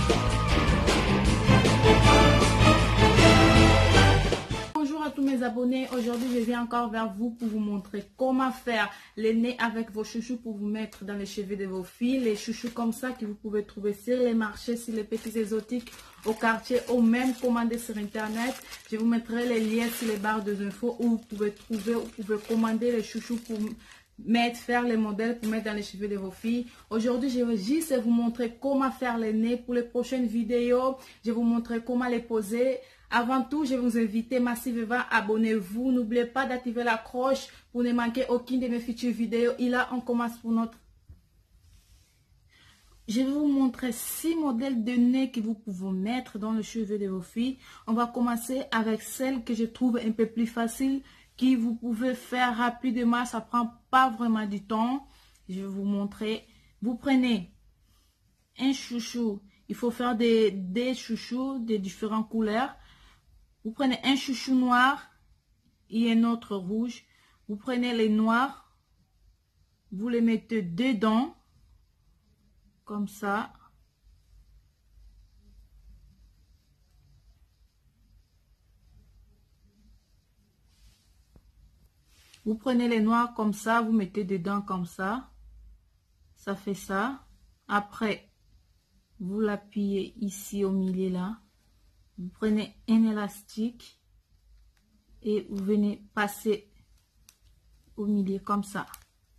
Bonjour à tous mes abonnés, aujourd'hui je viens encore vers vous pour vous montrer comment faire les nez avec vos chouchous pour vous mettre dans les cheveux de vos filles. Les chouchous comme ça que vous pouvez trouver sur les marchés, sur les petits exotiques, au quartier ou même commander sur internet. Je vous mettrai les liens sur les barres d'infos où vous pouvez trouver, vous pouvez commander les chouchous pour faire les modèles pour mettre dans les cheveux de vos filles. Aujourd'hui je vais juste vous montrer comment faire les nez. Pour les prochaines vidéos je vais vous montrer comment les poser. Avant tout, je vais vous inviter massivement, abonnez-vous. N'oubliez pas d'activer la cloche pour ne manquer aucune de mes futures vidéos. Et là, on commence pour notre... Je vais vous montrer 6 modèles de nez que vous pouvez mettre dans le cheveu de vos filles. On va commencer avec celle que je trouve un peu plus facile, que vous pouvez faire rapidement. Ça prend pas vraiment du temps. Je vais vous montrer. Vous prenez un chouchou. Il faut faire des chouchous de différentes couleurs. Vous prenez un chouchou noir et un autre rouge. Vous prenez les noirs, vous les mettez dedans, comme ça. Vous prenez les noirs comme ça, vous mettez dedans comme ça. Ça fait ça. Après, vous l'appuyez ici au milieu là. Vous prenez un élastique et vous venez passer au milieu comme ça.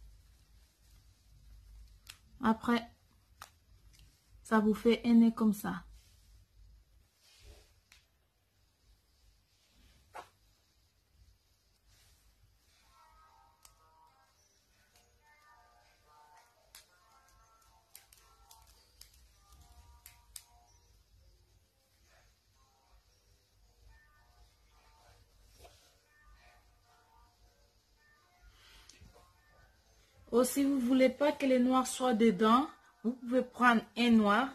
Après, ça vous fait un nez comme ça. Ou si vous ne voulez pas que les noirs soient dedans, vous pouvez prendre un noir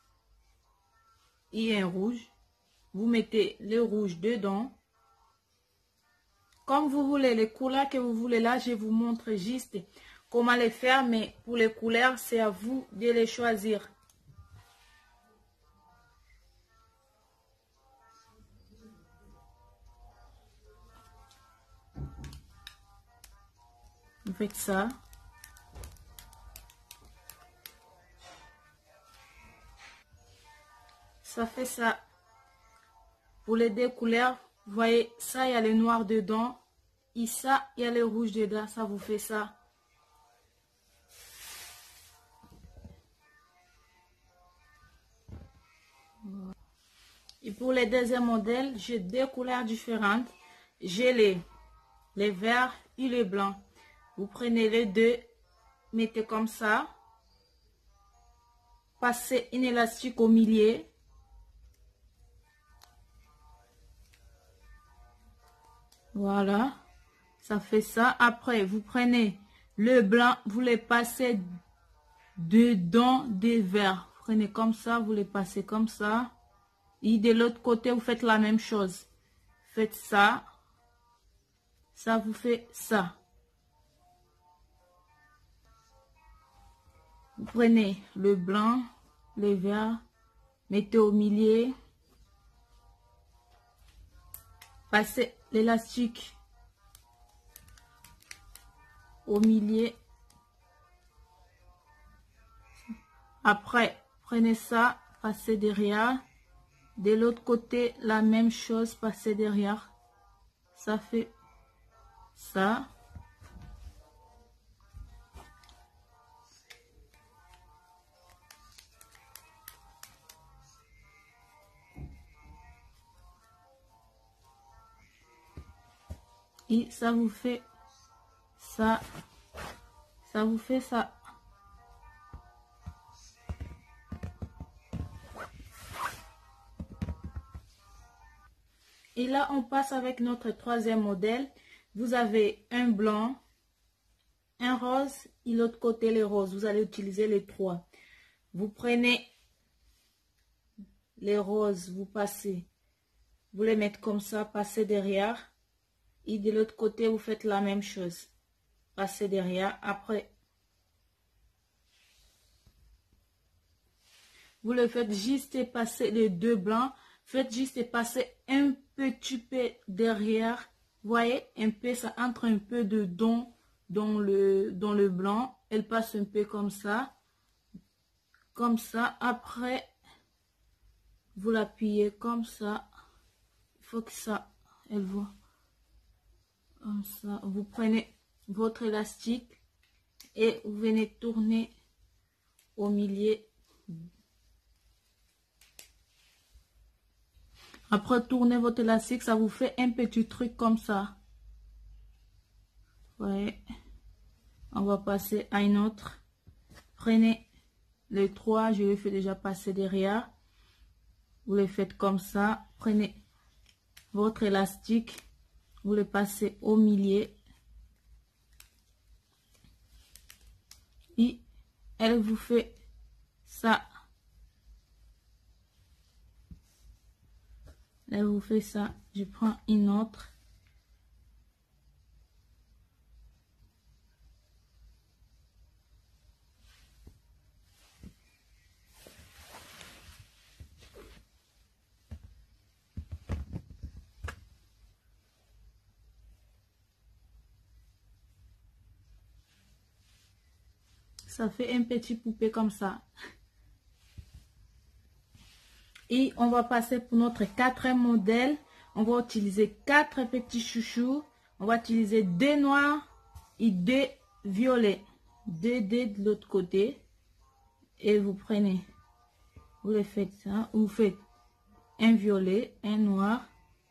et un rouge. Vous mettez le rouge dedans. Comme vous voulez, les couleurs que vous voulez là, je vous montre juste comment les faire. Mais pour les couleurs, c'est à vous de les choisir. Vous faites ça. Ça fait ça. Pour les deux couleurs, vous voyez, ça, il y a le noir dedans. Et ça, il y a le rouge dedans. Ça vous fait ça. Et pour les deuxième modèles, j'ai deux couleurs différentes. J'ai les verts et les blancs. Vous prenez les deux, mettez comme ça. Passez un élastique au milieu. Voilà, ça fait ça. Après, vous prenez le blanc, vous les passez dedans des verts. Vous prenez comme ça, vous les passez comme ça. Et de l'autre côté, vous faites la même chose. Faites ça. Ça vous fait ça. Vous prenez le blanc, les verts, mettez au milieu. Passez l'élastique au milieu. Après, prenez ça, passez derrière. De l'autre côté, la même chose, passez derrière. Ça fait ça. Et ça vous fait ça. Ça vous fait ça. Et là, on passe avec notre troisième modèle. Vous avez un blanc, un rose et l'autre côté les roses. Vous allez utiliser les trois. Vous prenez les roses, vous passez. Vous les mettez comme ça, passez derrière. Et de l'autre côté, vous faites la même chose. Passez derrière. Après, vous le faites juste passer les deux blancs. Faites juste passer un petit peu derrière. Voyez, un peu, ça entre un peu dedans dans le blanc. Elle passe un peu comme ça. Comme ça. Après, vous l'appuyez comme ça. Il faut que ça, elle voit. Comme ça. Vous prenez votre élastique et vous venez tourner au milieu. Après, tournez votre élastique, ça vous fait un petit truc comme ça. Ouais. On va passer à une autre. Prenez les trois, je les fais déjà passer derrière. Vous les faites comme ça. Prenez votre élastique, vous le passez au milieu. Et elle vous fait ça. Elle vous fait ça. Je prends une autre. Ça fait un petit poupée comme ça. Et on va passer pour notre quatrième modèle. On va utiliser 4 petits chouchous. On va utiliser 2 noirs et 2 violets. 2 de l'autre côté. Et vous prenez, vous le faites ça. Vous faites un violet, un noir,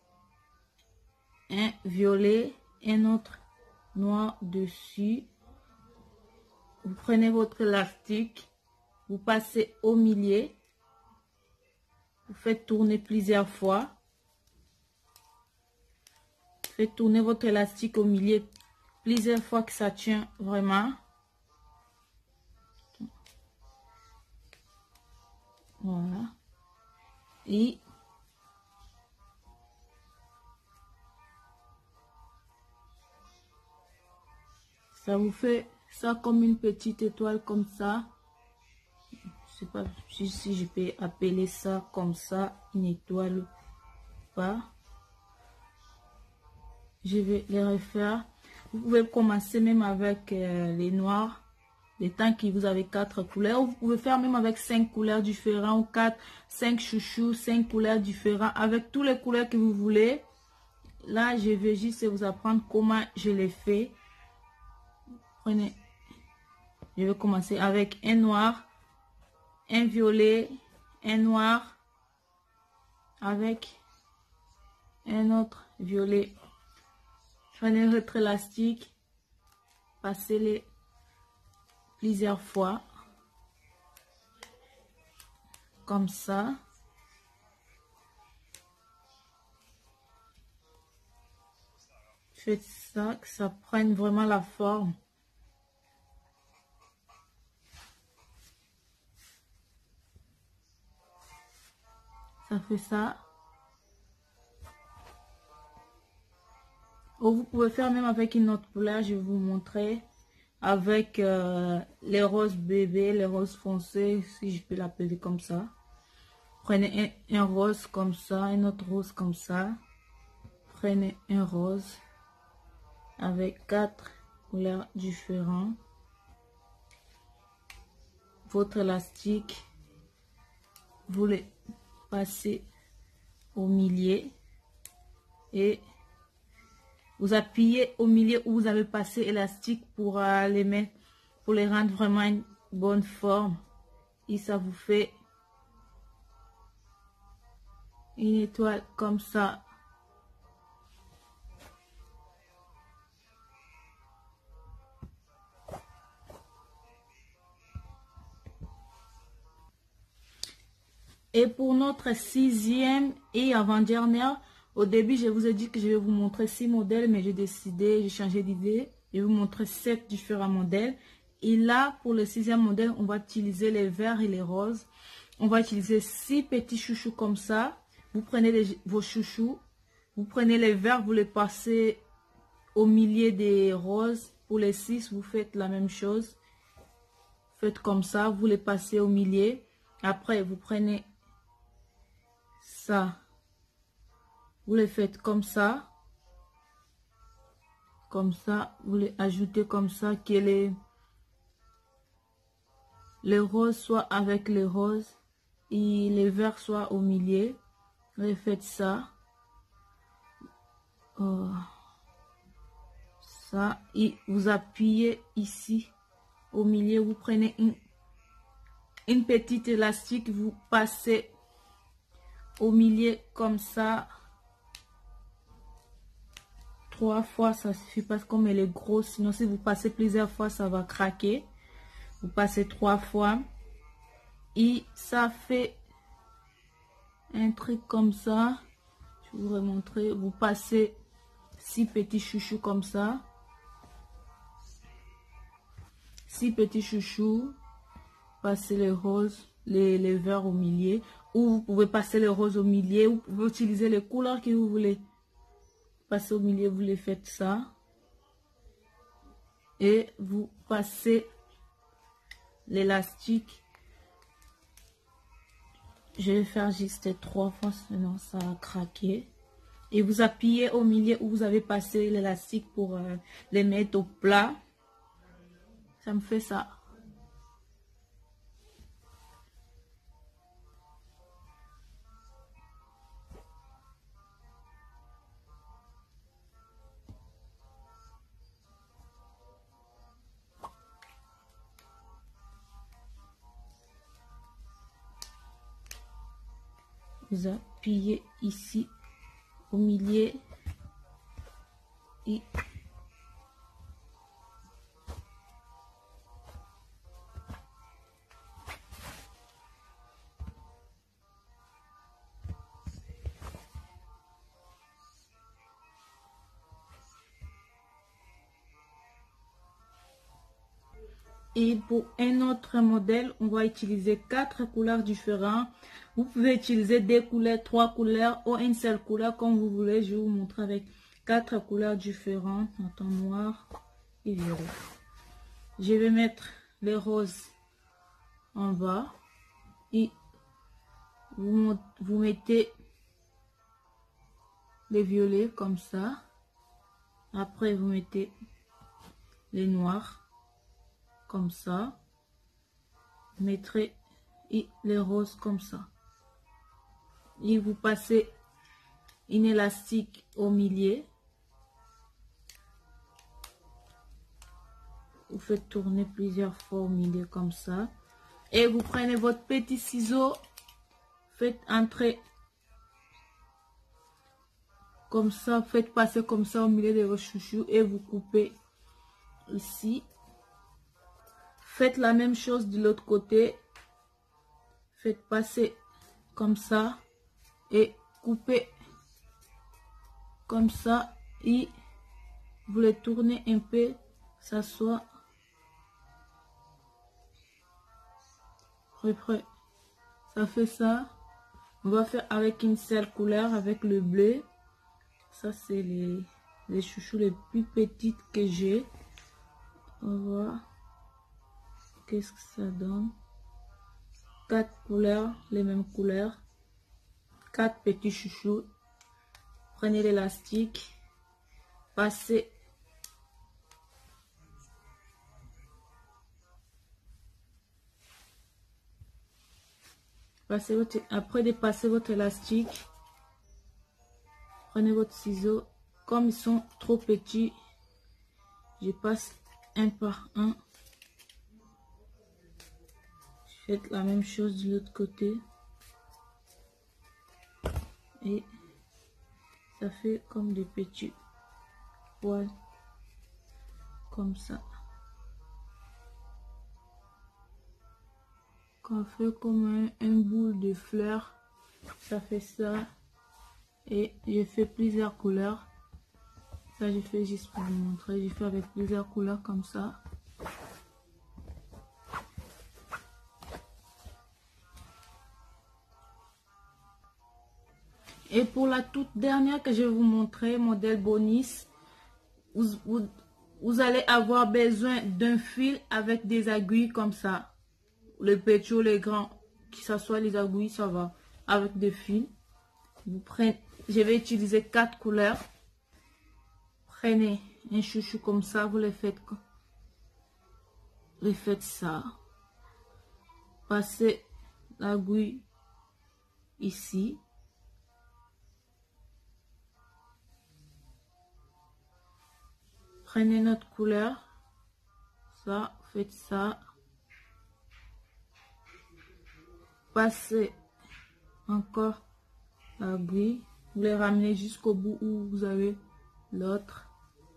un violet, un autre noir dessus. Vous prenez votre élastique, vous passez au milieu, vous faites tourner plusieurs fois. Faites tourner votre élastique au milieu plusieurs fois que ça tient vraiment. Voilà. Et ça vous fait ça comme une petite étoile comme ça. Je sais pas si je peux appeler ça comme ça une étoile ou pas. Je vais les refaire. Vous pouvez commencer même avec les noirs. Les temps que vous avez 4 couleurs. Vous pouvez faire même avec 5 couleurs différentes ou 4, 5 chouchous, 5 couleurs différentes. Avec toutes les couleurs que vous voulez. Là, je vais juste vous apprendre comment je les fais. Prenez. Je vais commencer avec un noir, un violet, un noir, avec un autre violet. Prenez votre élastique, passez-les plusieurs fois, comme ça. Faites ça, que ça prenne vraiment la forme. Ça fait ça. Ou vous pouvez faire même avec une autre couleur, je vais vous montrer. Avec les roses bébés, les roses foncés, si je peux l'appeler comme ça. Prenez un rose comme ça, un autre rose comme ça. Prenez un rose avec 4 couleurs différentes. Votre élastique, vous le passez au milieu et vous appuyez au milieu où vous avez passé élastique pour les mettre, pour les rendre vraiment une bonne forme. Et ça vous fait une étoile comme ça. Et pour notre 6e et avant-dernière, au début, je vous ai dit que je vais vous montrer 6 modèles, mais j'ai changé d'idée. Je vais vous montrer 7 différents modèles. Et là, pour le 6e modèle, on va utiliser les verts et les roses. On va utiliser 6 petits chouchous comme ça. Vous prenez vos chouchous, vous prenez les verts, vous les passez au milieu des roses. Pour les 6, vous faites la même chose. Faites comme ça, vous les passez au milieu. Après, vous prenez ça. Vous les faites comme ça. Comme ça. Vous les ajoutez comme ça. Que les roses soient avec les roses. Et les verts soient au milieu. Vous les faites ça. Ça. Et vous appuyez ici. Au milieu, vous prenez une petite élastique. Vous passez au milieu comme ça. 3 fois, ça suffit pas comme elle est grosse. Sinon, si vous passez plusieurs fois, ça va craquer. Vous passez 3 fois. Et ça fait un truc comme ça. Je vous montrer. Vous passez 6 petits chouchous comme ça. 6 petits chouchous. Passez les roses, les verts au milieu. Ou vous pouvez passer les roses au milieu. Vous pouvez utiliser les couleurs que vous voulez. Passez au milieu, vous les faites ça. Et vous passez l'élastique. Je vais faire juste 3 fois, sinon ça va craquer. Et vous appuyez au milieu où vous avez passé l'élastique pour les mettre au plat. Ça me fait ça. Vous appuyez ici au milieu et pour un autre modèle, on va utiliser 4 couleurs différentes. Vous pouvez utiliser 2 couleurs, 3 couleurs ou une seule couleur comme vous voulez. Je vais vous montrer avec 4 couleurs différentes. En noir et violet. Je vais mettre les roses en bas et vous mettez les violets comme ça. Après, vous mettez les noirs. Comme ça, mettrez et les roses comme ça. Et vous passez une élastique au milieu. Vous faites tourner plusieurs fois au milieu comme ça. Et vous prenez votre petit ciseau. Faites entrer comme ça. Faites passer comme ça au milieu de vos chouchous. Et vous coupez ici. Faites la même chose de l'autre côté. Faites passer comme ça. Et coupez comme ça. Et vous les tournez un peu. Ça soit prêt. Ça fait ça. On va faire avec une seule couleur. Avec le bleu. Ça c'est les chouchous les plus petites que j'ai. On va voir. Qu'est-ce que ça donne? 4 couleurs, les mêmes couleurs. 4 petits chouchous. Prenez l'élastique. Passez. Après de passer votre élastique, prenez votre ciseau. Comme ils sont trop petits, je passe un par un. Faites la même chose de l'autre côté. Et ça fait comme des petits poils. Comme ça. On fait comme un boule de fleurs. Ça fait ça. Et j'ai fait plusieurs couleurs. Ça j'ai fait juste pour vous montrer. J'ai fait avec plusieurs couleurs comme ça. Et pour la toute dernière que je vais vous montrer, modèle bonus, vous allez avoir besoin d'un fil avec des aiguilles comme ça. Les petits ou les grands que ça soit les aiguilles, ça va. Avec des fils. Vous prenez, je vais utiliser 4 couleurs. Prenez un chouchou comme ça, vous les faites ça. Passez l'aiguille ici. Prenez notre couleur. Ça, faites ça. Passez encore l'aiguille. Vous les ramenez jusqu'au bout où vous avez l'autre.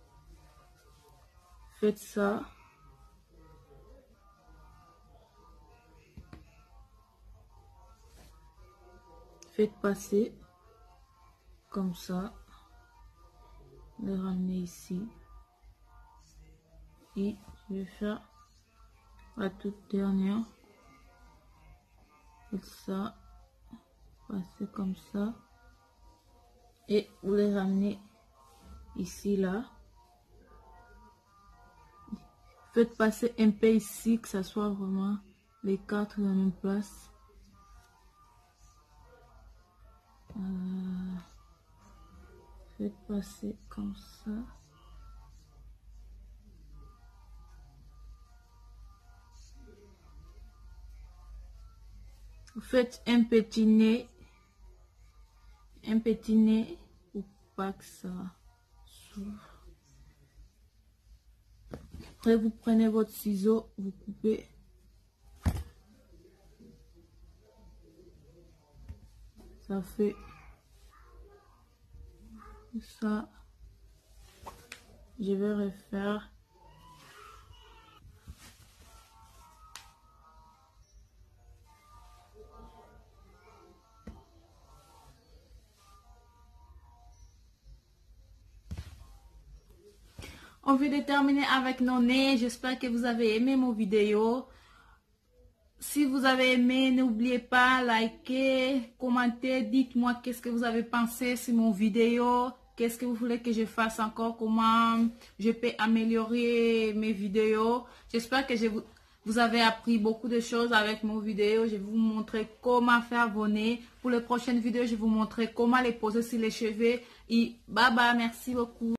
Faites ça. Faites passer comme ça. Les ramener ici. Et je vais faire la toute dernière. Faites ça. Passez comme ça. Et vous les ramenez ici, là. Faites passer un peu ici, que ça soit vraiment les 4 dans la même place. Faites passer comme ça. Vous faites un petit nez pour pas que ça s'ouvre. Après, vous prenez votre ciseau, vous coupez. Ça fait ça. Je vais refaire. On vient de terminer avec nos nez. J'espère que vous avez aimé mon vidéo. Si vous avez aimé, n'oubliez pas, liker, commenter, dites-moi qu'est-ce que vous avez pensé sur mon vidéo. Qu'est-ce que vous voulez que je fasse encore, comment je peux améliorer mes vidéos. J'espère que vous avez appris beaucoup de choses avec mon vidéo. Je vais vous montrer comment faire vos nez. Pour les prochaines vidéos, je vais vous montrer comment les poser sur les cheveux. Et bye bye, merci beaucoup.